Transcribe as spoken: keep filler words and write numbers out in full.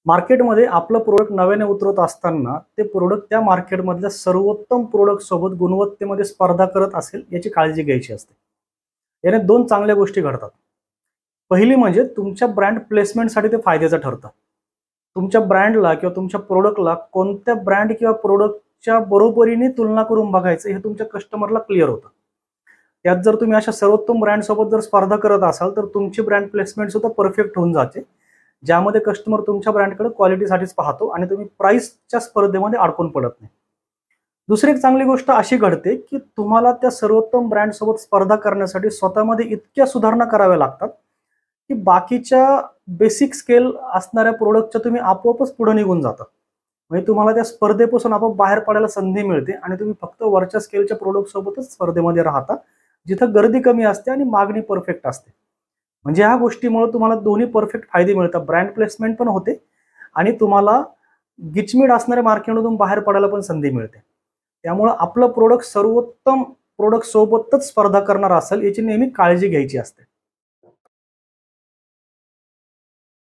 मार्केटमध्ये आपलं प्रोडक्ट नव्याने उतरवत असताना ते प्रोडक्ट त्या मार्केटमधल्या सर्वोत्तम प्रोडक्ट सोबत गुणवत्तेमध्ये स्पर्धा करत असेल याची काळजी घ्यायची असते. याने दोन चांगल्या गोष्टी घडतात. पहिली म्हणजे तुमच्या ब्रँड प्लेसमेंटसाठी ते फायद्याचं ठरतं. तुमच्या ब्रँडला किंवा तुमच्या प्रोडक्टला कोणत्या ब्रँड किंवा प्रोडक्टच्या बरोबरीने तुलना करून बघायचं हे तुमच्या कस्टमरला क्लिअर होतं. त्यात जर तुम्ही अशा सर्वोत्तम ब्रँडसोबत जर स्पर्धा करत असाल तर तुमची ब्रँड प्लेसमेंट सुद्धा परफेक्ट होऊन जाते, ज्यामध्ये कस्टमर तुमच्या ब्रँडकडे क्वालिटीसाठीच पाहतो आणि तुम्ही प्राइसच्या स्पर्धेमध्ये अडकून पडत नाही. दुसरी एक चांगली गोष्ट अशी घडते की तुम्हाला त्या सर्वोत्तम ब्रँडसोबत स्पर्धा करण्यासाठी स्वतःमध्ये इतक्या सुधारणा कराव्या लागतात की बाकीच्या बेसिक स्केल असणाऱ्या प्रोडक्टच्या तुम्ही आपोआपच पुढे निघून जाता. म्हणजे तुम्हाला त्या स्पर्धेपासून आपोआप बाहेर पडायला संधी मिळते आणि तुम्ही फक्त वरच्या स्केलच्या प्रोडक्ट सोबतच स्पर्धेमध्ये राहता, जिथं गर्दी कमी असते आणि मागणी परफेक्ट असते. म्हणजे ह्या गोष्टीमुळे तुम्हाला दोन्ही परफेक्ट फायदे मिळतात. ब्रँड प्लेसमेंट पण होते आणि तुम्हाला गिचमीड असणाऱ्या मार्केटमधून बाहेर पडायला पण संधी मिळते. त्यामुळे आपलं प्रोडक्ट सर्वोत्तम प्रोडक्ट सोबतच स्पर्धा करणार असेल याची नेहमी काळजी घ्यायची असते.